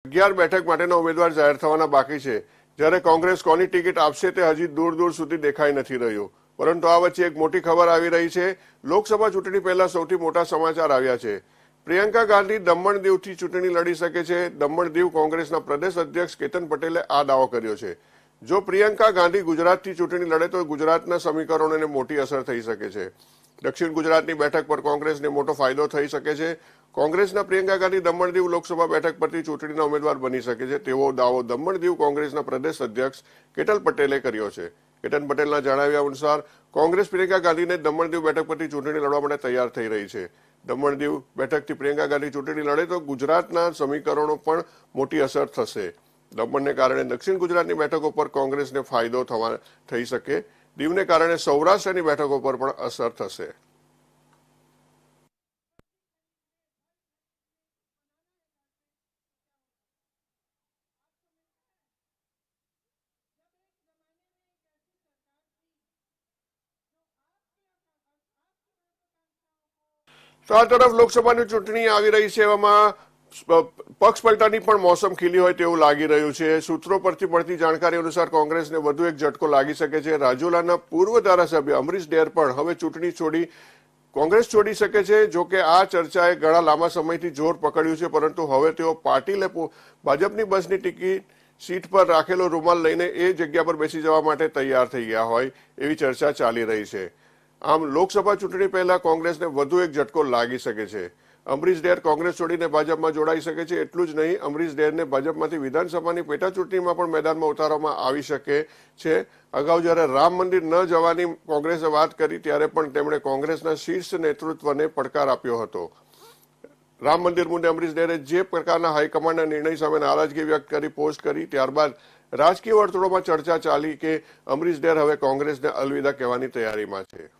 11 બેઠક માટેના ઉમેદવાર જાહેર થવાના બાકી છે, જ્યારે કોંગ્રેસ કોની ટિકિટ આપશે તે હજી દૂર દૂર સુધી દેખાઈ નથી રહ્યું। પરંતુ આ વચ્ચે એક મોટી ખબર આવી રહી છે। લોકસભા ચૂંટણી પહેલા સૌથી મોટા સમાચાર આવ્યા છે। પ્રિયંકા ગાંધી દમણ દીવથી ચૂંટણી લડી શકે છે। દમણ દીવ કોંગ્રેસના પ્રદેશ અધ્યક્ષ કેતન પટેલે આ દાવો કર્યો છે। જો પ્રિયંકા ગાંધી ગુજરાતથી ચૂંટણી લડે તો ગુજરાતના સમીકરણોને મોટી અસર થઈ શકે છે। દક્ષિણ ગુજરાતની બેઠક પર કોંગ્રેસને મોટો ફાયદો થઈ શકે છે। કોંગ્રેસના પ્રિયંકા ગાંધી દમણ દીવ લોકસભા બેઠક પરથી ચૂંટણીના ઉમેદવાર બની શકે છે તેવો દાવો દમણ દીવ કોંગ્રેસના પ્રદેશ અધ્યક્ષ કેતન પટેલે કર્યો છે। કેતન પટેલના જણાવ્યા અનુસાર કોંગ્રેસ પ્રિયંકા ગાંધીને દમણ દીવ બેઠક પરથી ચૂંટણી લડવા માટે તૈયાર થઈ રહી છે। દમણ દીવ બેઠકથી પ્રિયંકા ગાંધી ચૂંટણી લડે તો ગુજરાતના સમીકરણો પણ મોટી અસર થશે। દમણને કારણે દક્ષિણ ગુજરાતની બેઠકો પર કોંગ્રેસને ફાયદો થઈ શકે। દીવને કારણે સૌરાષ્ટ્રની બેઠકો પર પણ અસર થશે। તો આ તરફ લોકસભાની ચૂંટણી આવી રહી છે, એવામાં પક્ષ પલટાની પણ મોસમ ખીલી હોય તેવું લાગી રહ્યું છે। સૂત્રો પરથી મળતી જાણકારી અનુસાર કોંગ્રેસને વધુ એક ઝટકો લાગી શકે છે। રાજુલાના પૂર્વ ધારાસભ્ય અમરીશ ડેર પણ હવે ચૂંટણી છોડી કોંગ્રેસ છોડી શકે છે। જો કે આ ચર્ચાએ ઘણા લાંબા સમયથી જોર પકડ્યું છે, પરંતુ હવે તેઓ પાટીલે ભાજપની બસની ટિકિટ સીટ પર રાખેલો રૂમાલ લઈને એ જગ્યા પર બેસી જવા માટે તૈયાર થઈ ગયા હોય એવી ચર્ચા ચાલી રહી છે। આમ લોકસભા ચૂંટણી પહેલા કોંગ્રેસને વધુ એક ઝટકો લાગી શકે છે। અમરીશ ડેર કોંગ્રેસ છોડીને ભાજપમાં જોડાઈ શકે છે। એટલું જ નહીં, અમરીશ ડેરને ભાજપમાંથી વિધાનસભાની પેટા ચૂંટણીમાં પણ મેદાનમાં ઉતારવામાં આવી શકે છે। અગાઉ જ્યારે રામ મંદિર ન જવાની કોંગ્રેસે વાત કરી ત્યારે પણ તેમણે કોંગ્રેસના શીર્ષ નેતૃત્વને પડકાર આપ્યો હતો। રામ મંદિર મુદ્દે અમરીશ ડેરે જે પ્રકારના હાઈકમાન્ડના નિર્ણય સામે નારાજગી વ્યક્ત કરી પોસ્ટ કરી ત્યારબાદ રાજકીય વર્તુળોમાં ચર્ચા ચાલી કે અમરીશ ડેર હવે કોંગ્રેસને અલવિદા કહેવાની તૈયારીમાં છે।